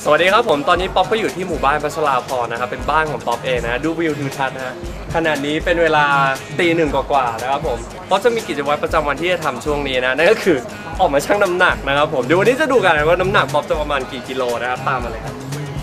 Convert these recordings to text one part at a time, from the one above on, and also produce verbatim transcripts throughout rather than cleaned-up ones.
สวัสดีครับผมตอนนี้ป๊อปก็อยู่ที่หมู่บ้านพัชราพรนะครับเป็นบ้านของป๊อปเองนะดูวิวทิวทัศน์นะฮะขณะนี้เป็นเวลาตีหนึ่งกว่าๆนะครับผมป๊อปจะมีกิจวัตรประจำวันที่จะทำช่วงนี้นะนั่นก็คือออกมาชั่งน้ำหนักนะครับผมเดี๋ยววันนี้จะดูกันว่าน้ำหนักป๊อปจะประมาณกี่กิโลนะครับตามมาเลยครับ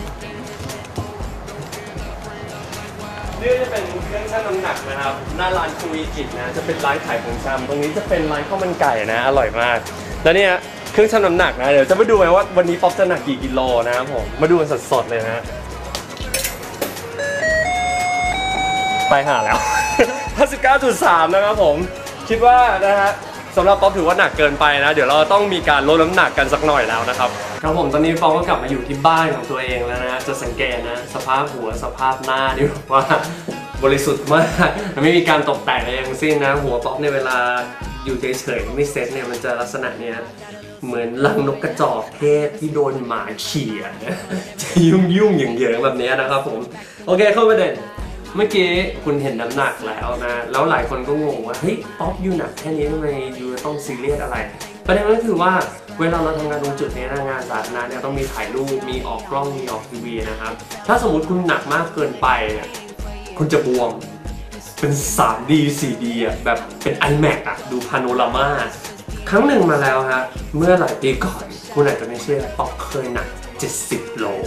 นี่จะเป็นเครื่องชั่งน้ำหนักนะครับหน้าร้านคุยกิจนะจะเป็นร้านขายของชำตรงนี้จะเป็นร้านข้าวมันไก่นะอร่อยมากแล้วเนี่ยเครื่องชั่งน้ำหนักนะเดี๋ยวจะมาดูกันว่าวันนี้ป๊อปจะหนักกี่กิโลนะครับผมมาดูกันสดๆเลยนะไปหาแล้ว ห้าสิบเก้าจุดสาม นะครับผมคิดว่านะฮะสำหรับป๊อปถือว่าหนักเกินไปนะเดี๋ยวเราต้องมีการลดน้ำหนักกันสักหน่อยแล้วนะครับครับผมตอนนี้ป๊อปก็กลับมาอยู่ที่บ้านของตัวเองแล้วนะจะสังเกตนะสภาพหัวสภาพหน้าดิว่าบริสุทธิ์มากไม่มีการตกแต่งอะไรทั้งสิ้นนะหัวป๊อปในเวลาอยู่เฉยๆไม่เซ็ตเนี่ยมันจะลักษณะเนี้ยเหมือนรังนกกระจอกเทศที่โดนหมาเขี่ยจะยุ่งยุ่งอย่างเยอะแบบนี้นะครับผมโอเคเข้าประเด็นเมื่อกี้คุณเห็นน้ำหนักแล้วนะแล้วหลายคนก็งงว่าเฮ้ยป๊อปยูหนักแค่นี้ทำไมยูต้องซีเรียสอะไรประเด็นก็คือว่าเวลาเราทำงานตรงจุดนี้นะงานสาธารณะเนี่ยต้องมีถ่ายรูปมีออกกล้องมีออกทีวีนะครับถ้าสมมติคุณหนักมากเกินไปเนี่ยคุณจะบวมเป็น สามดี สี่ดี อ่ะแบบเป็น ไอแม็กซ์ อ่ะดูพาโนรามาครั้งหนึ่งมาแล้วฮะเมื่อหลายปีก่อนคุณอาจจะไม่เชื่อป๊อปเคยหนักเจ็ดสิบโล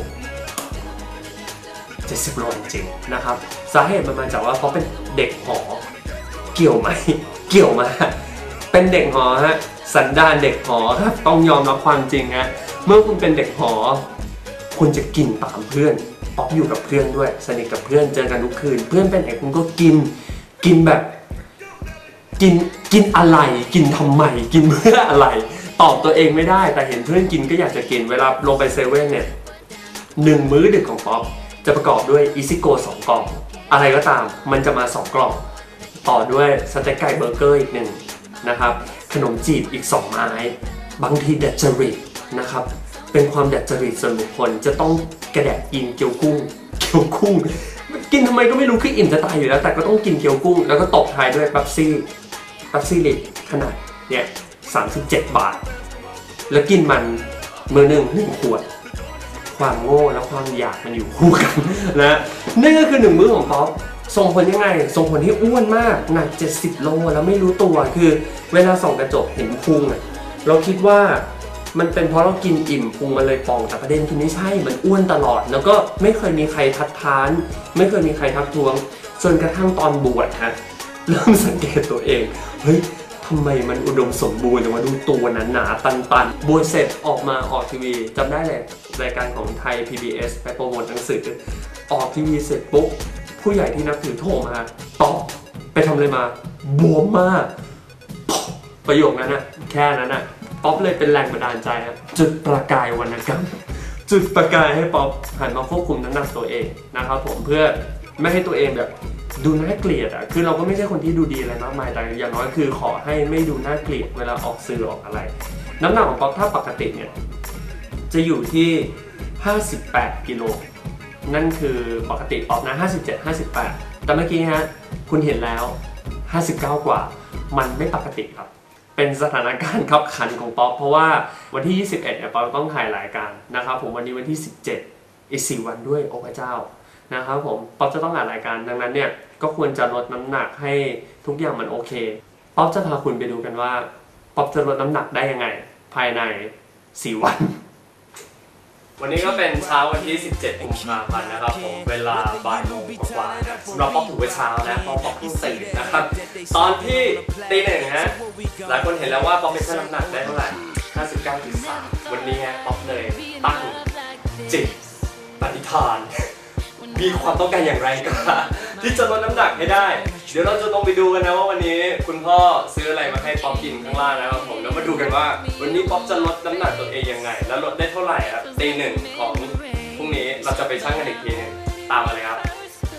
เจ็ดสิบโลจริงๆนะครับสาเหตุมันมาจากว่าป๊อปเป็นเด็กหอเกี่ยวไหมเกี่ยวมาเป็นเด็กหอฮะสันดานเด็กหอครับต้องยอมรับความจริงฮะเมื่อคุณเป็นเด็กหอคุณจะกินตามเพื่อนป๊อปอยู่กับเพื่อนด้วยสนิทกับเพื่อนเจอกันทุกคืนเพื่อนเป็นไหนคุณก็กินกินแบบกินกินอะไรกินทำไมกินเพื่ออะไรตอบตัวเองไม่ได้แต่เห็นเพื่อนกินก็อยากจะกินเวลาลงไปเซเว่นเนี่ยหนึ่งมื้อดึกของป๊อปจะประกอบด้วยอีซิโกสองกล่องอะไรก็ตามมันจะมาสองกล่องต่อด้วยสเต็กไก่เบอร์เกอร์อีกหนึ่งนะครับขนมจีบอีกสองไม้บางทีดัดจริตนะครับเป็นความดัดจริตส่วนบุคคลจะต้องกระแดกกินเกี๊ยวกุ้งเกี๊ยวกุ้งกินทำไมก็ไม่รู้คืออิ่มจะตายอยู่แล้วแต่ก็ต้องกินเกี๊ยวกุ้งแล้วก็ตบท้ายด้วยเป๊ปซี่เป๊ปซี่ลิตรขนาดเนี่ยสามสิบเจ็ดบาทแล้วกินมันมือหนึ่งหนึ่งขวดความโง่และความอยากมันอยู่คู่กันนะนี่ก็คือหนึ่งมื้อของป๊อปส่งผลยังไงส่งผลให้อ้วนมากหนักเจ็ดสิบโลแล้วไม่รู้ตัวคือเวลาส่องกระจกเห็นพุงอ่ะเราคิดว่ามันเป็นเพราะเรากินอิ่มพุงมันเลยป่องแต่ประเด็นคือไม่ใช่มันอ้วนตลอดแล้วก็ไม่เคยมีใครทัดทานไม่เคยมีใครทักท้วงจนกระทั่งตอนบวชฮะเริ่มสังเกตตัวเองเฮ้ยทำไมมันอุดมสมบูรณ์แต่ว่าดูตัวหนาๆตันๆบวชเสร็จออกมาออกทีวีจำได้เลยรายการของไทย พี บี เอส ไปโปรโมทหนังสือออกทีวีเสร็จปุ๊บผู้ใหญ่ที่นับถือโทรมาตอบไปทำอะไรมาบวมมากประโยคนั้นนะแค่นั้นนะป๊อปเลยเป็นแรงบันดาลใจครับจุดประกายวรรณกรรมจุดประกายให้ป๊อปหันมาควบคุมน้ำหนักตัวเองนะครับผมเพื่อไม่ให้ตัวเองแบบดูน่าเกลียดอ่ะคือเราก็ไม่ใช่คนที่ดูดีอะไรมากมายแต่อย่างน้อยคือขอให้ไม่ดูน่าเกลียดเวลาออกสื่อออกอะไรน้ำหนักของป๊อปถ้าปกติเนี่ยจะอยู่ที่ห้าสิบแปดกิโลนั่นคือปกติป๊อปนะห้าสิบเจ็ด ห้าสิบแปดแต่เมื่อกี้ฮะคุณเห็นแล้วห้าสิบเก้ากว่ามันไม่ปกติครับเป็นสถานการณ์ขับขันของป๊อปเพราะว่าวันที่ยี่สิบเอ็ดเนี่ยป๊อปต้องถ่ายรายการนะครับผมวันนี้วันที่สิบเจ็ดอีกสี่วันด้วยโอ้พระเจ้านะครับผมป๊อปจะต้องถ่ายรายการดังนั้นเนี่ยก็ควรจะลดน้ำหนักให้ทุกอย่างมันโอเคป๊อปจะพาคุณไปดูกันว่าป๊อปจะลดน้ำหนักได้ยังไงภายในสี่วันวันนี้ก็เป็นเช้าวันที่สิบเจ็ดกุมภาพันธ์นะครับผมเวลาบ่ายโมงกว่าๆสำหรับป๊อปถือว่าเช้านะป๊อปป๊อปที่ตื่นนะครับตอนที่ตีหนึ่งฮะหลายคนเห็นแล้วว่าป๊อปเป็นชั่งน้ำหนักได้เท่าไหร่ ห้าสิบเก้าจุดสาม วันนี้ฮะป๊อปเลยตั้งจิตปฏิฐานมีความต้องการอย่างไรกันที่จะลดน้ำหนักให้ได้เดี๋ยวเราจะลงไปดูกันนะว่าวันนี้คุณพ่อซื้ออะไรมาให้ป๊อปกินข้างล่างนะครับผมแล้วมาดูกันว่าวันนี้ป๊อปจะลดน้ำหนักตัวเองยังไงแล้วลดได้เท่าไหร่ครับตีหนึ่งของพรุ่งนี้เราจะไปชั่งกันอีกทีนึงตามมาเลยครับ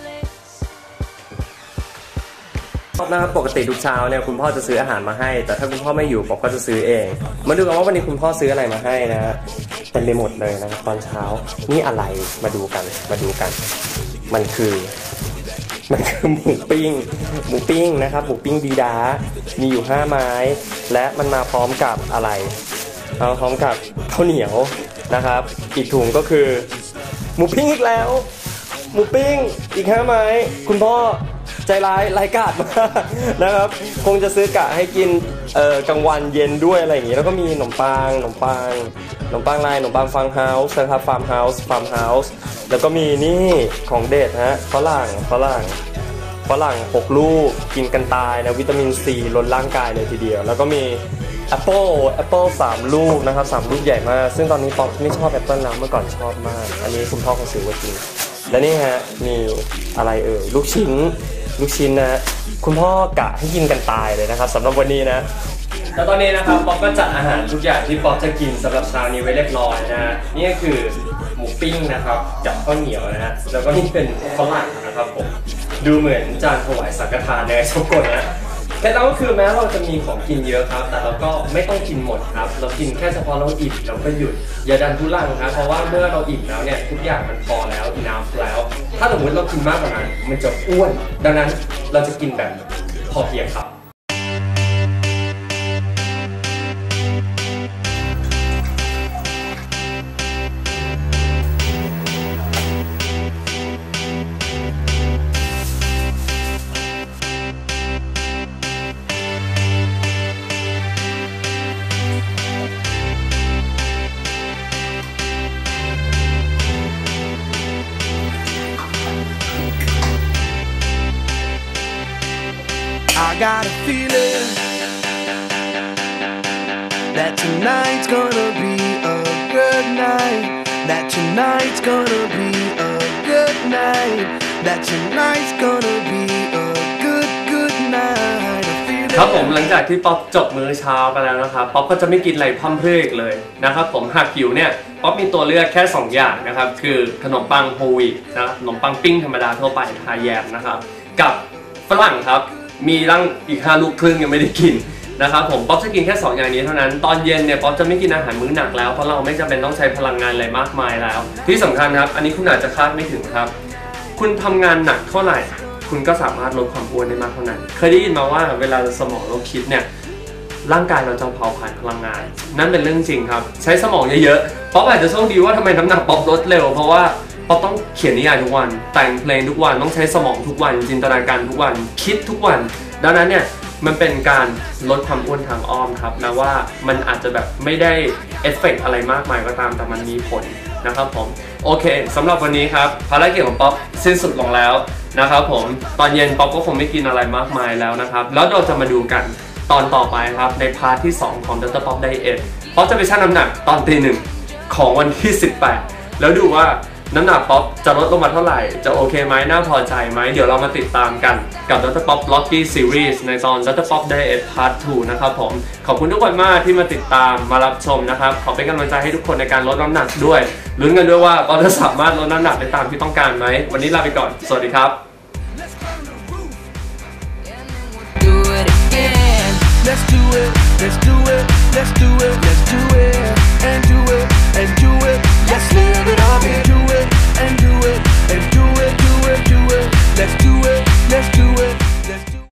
นะครับปกติทุกเช้าเนี่ยคุณพ่อจะซื้ออาหารมาให้แต่ถ้าคุณพ่อไม่อยู่ป๊อปก็จะซื้อเองมาดูกันว่าวันนี้คุณพ่อซื้ออะไรมาให้นะฮะเต็มไปหมดเลยนะตอนเช้านี่อะไรมาดูกันมาดูกันมันคือมันคือหมูปิ้งหมูปิ้งนะครับหมูปิ้งดีดามีอยู่ห้าไม้และมันมาพร้อมกับอะไรมาพร้อมกับข้าวเหนียวนะครับอีกถุงก็คือหมูปิ้งอีกแล้วหมูปิ้งอีกห้าไม้คุณพ่อใจร้ายรายกาดมากนะครับคงจะซื้อกะให้กินเอ่อกลางวันเย็นด้วยอะไรอย่างงี้แล้วก็มีขนมปังขนมปังขนมปังลายขนมปังฟาร์มเฮาส์นะครับฟาร์มเฮาส์ฟาร์มเฮาส์แล้วก็มีนี่ของเด็ดฮะฝรั่งฝรั่งฝรั่งหกลูกกินกันตายนะวิตามินซีล้นร่างกายเลยทีเดียวแล้วก็มีแอปเปิลแอปเปิลสามลูกนะครับสามลูกใหญ่มากซึ่งตอนนี้ป๊อปไม่ชอบแอปเปิลแล้วเมื่อก่อนชอบมากอันนี้คุณพ่อเขาซื้อมากินและนี่ฮะมีอะไรเอ่ยลูกชิ้นลูกชิ้นนะคุณพ่อกะให้กินกันตายเลยนะครับสำหรับวันนี้นะแล้วตอนนี้นะครับป๊อปก็จัดอาหารทุกอย่างที่ป๊อปจะกินสำหรับเช้านี้ไว้เรียบร้อยนะฮะนี่ก็คือหมูปิ้งนะครับกับข้าวเหนียวนะฮะแล้วก็นี่เป็นฝรั่งนะครับผมดูเหมือนจานถวายสังฆทานในสกลนะเคล็ดลับก็คือแม้เราจะมีของกินเยอะครับแต่เราก็ไม่ต้องกินหมดครับเรากินแค่เฉพาะเราอิ่มเราก็หยุดอย่าดันทุลังครับเพราะว่าเมื่อเราอิ่มแล้วเนี่ยทุกอย่างมันพอแล้วน้ำแล้วถ้าสมมติเรากินมากกว่านั้นมันจะอ้วนดังนั้นเราจะกินแบบพอเพียงครับ I got a feeling that tonight's gonna be a good night. That tonight's gonna be a good night. That tonight's gonna be a good good night. ครับผมหลังจากที่ป๊อปจบมื้อเช้าไปแล้วนะครับป๊อปก็จะไม่กินอะไรพร่ำเพรื่ออีกเลยนะครับผมหากหิวเนี่ยป๊อปมีตัวเลือกแค่สองอย่างนะครับคือขนมปังโฮลวีตนะครับขนมปังปิ้งธรรมดาทั่วไปทาแยมนะครับกับฝรั่งครับมีตั้งอีกห้าลูกครึ่งยังไม่ได้กินนะครับผมป๊อปจะกินแค่สองอย่างนี้เท่านั้นตอนเย็นเนี่ยป๊อปจะไม่กินอาหารมื้อหนักแล้วเพราะเราไม่จำเป็นต้องใช้พลังงานอะไรมากมายแล้วที่สำคัญครับอันนี้คุณอาจจะคาดไม่ถึงครับคุณทำงานหนักเท่าไหร่คุณก็สามารถลดความอ้วนได้มากเท่านั้นเคยได้ยินมาว่าเวลาสมองเราคิดเนี่ยร่างกายเราจะเผาผลาญพลังงานนั่นเป็นเรื่องจริงครับใช้สมองเยอะๆป๊อปอาจจะโชคดีว่าทำไมน้ำหนักป๊อปลดเร็วเพราะว่าป๊อปต้องเขียนนิยายทุกวันแต่งเพลงทุกวันต้องใช้สมองทุกวันจินตนาการทุกวันคิดทุกวันดังนั้นเนี่ยมันเป็นการลดความอ้วนทางอ้อมครับนะว่ามันอาจจะแบบไม่ได้เอฟเฟกต์อะไรมากมายก็ตามแต่มันมีผลนะครับผมโอเคสำหรับวันนี้ครับภารกิจของป๊อปสิ้นสุดลงแล้วนะครับผมตอนเย็นป๊อปก็คงไม่กินอะไรมากมายแล้วนะครับแล้วเราจะมาดูกันตอนต่อไปครับในพาร์ทที่สองของ ด็อกเตอร์ Pop Diet ป๊อปจะไปชั่งน้ำหนักตอนตีหนึ่งของวันที่สิบแปดแล้วดูว่าน้ำหนักป๊อปจะลดลงมาเท่าไหร่จะโอเคไหมน่าพอใจไหมเดี๋ยวเรามาติดตามกันกับ ด็อกเตอร์ Pop Bloggie Series ในตอน ด็อกเตอร์ Pop Diet Part ทูนะครับผมขอบคุณทุกคนมากที่มาติดตามมารับชมนะครับขอเป็นกำลังใจให้ทุกคนในการลดน้ำหนักด้วยลุ้นกันด้วยว่าป๊อปจะสามารถลดน้ำหนักได้ตามที่ต้องการไหมวันนี้ลาไปก่อนสวัสดีครับ Let's do it, let's do it, let's do it, let's do it, and do it, and do it. Let's live it up and do it.